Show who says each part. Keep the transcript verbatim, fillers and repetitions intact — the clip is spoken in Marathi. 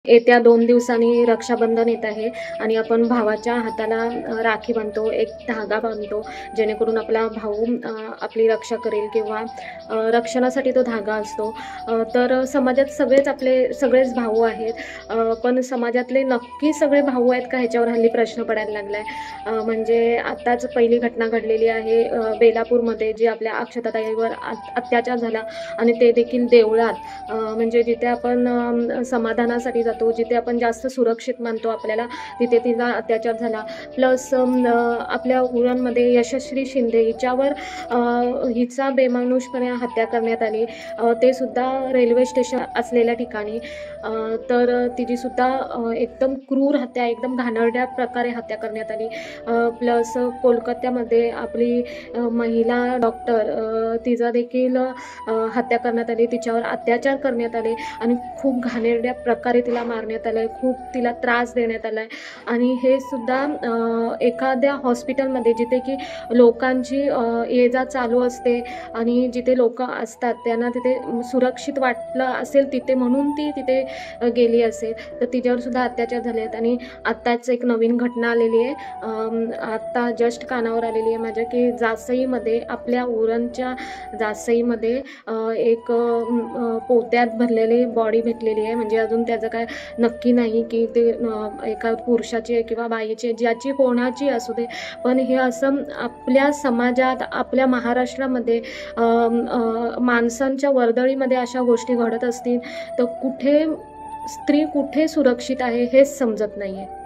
Speaker 1: येत्या दोन दिवसांनी रक्षाबंधन येत आहे आणि आपण भावाच्या हाताला राखी बांधतो, एक धागा बांधतो जेणेकरून आपला भाऊ आपली रक्षा करेल किंवा रक्षणासाठी तो धागा असतो। तर समाजात सगळेच आपले सगळेच भाऊ आहेत, पण समाजातले नक्की सगळे भाऊ आहेत का ह्याच्यावर हल्ली प्रश्न पडायला लागलाय। म्हणजे आताच पहिली घटना घडलेली आहे बेलापूरमध्ये, जी आपल्या अक्षताताईवर अत्याचार झाला आणि ते देखील देवळात, म्हणजे जिथे आपण समाधानासाठी जातो, जिथे आपण जास्त सुरक्षित मानतो आपल्याला, तिथे तिला अत्याचार झाला। प्लस आपल्या उरणमध्ये यशस्वी शिंदे हिच्यावर हिचा बेमानुषपणे हत्या करण्यात आली, ते सुद्धा रेल्वे स्टेशन असलेल्या ठिकाणी। तर तिची सुद्धा एकदम क्रूर हत्या, एकदम घाणेरड्या प्रकारे हत्या करण्यात आली। प्लस कोलकात्यामध्ये आपली महिला डॉक्टर, तिचा देखील हत्या करण्यात आली, तिच्यावर अत्याचार करण्यात आले आणि खूप घाणेरड्या प्रकारे तिला मारण्यात आलं आहे, खूप तिला त्रास देण्यात आला आहे। आणि हे सुद्धा एखाद्या हॉस्पिटलमध्ये जिथे की लोकांची ये जा चालू असते आणि जिथे लोक असतात त्यांना तिथे सुरक्षित वाटलं असेल तिथे, म्हणून ती तिथे गेली असेल, तर तिच्यावर सुद्धा अत्याचार झाले आहेत। आणि आत्ताच एक नवीन घटना आलेली आहे, आत्ता जस्ट कानावर आलेली आहे माझ्या, की जासईमध्ये, आपल्या उरणच्या जासईमध्ये एक पोत्यात भरलेली बॉडी भेटलेली आहे। म्हणजे अजून त्याचं काय नक्की नाही की ते एका पुरुषाची आहे किंवा बाईची, ज्याची कोणाची असू दे, पण हे असं आपल्या समाजात, आपल्या महाराष्ट्रामध्ये माणसांच्या वर्दळीमध्ये अशा गोष्टी घडत असतील तर कुठे स्त्री कुठे सुरक्षित आहे हेच समजत नाही आहे।